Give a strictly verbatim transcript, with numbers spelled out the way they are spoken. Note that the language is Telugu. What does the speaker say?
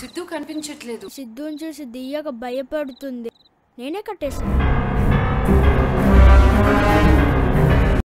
సిద్ధు కనిపించట్లేదు. సిద్ధుని చూసి దియ్యగా భయపడుతుంది. నేనే కట్టేసాను.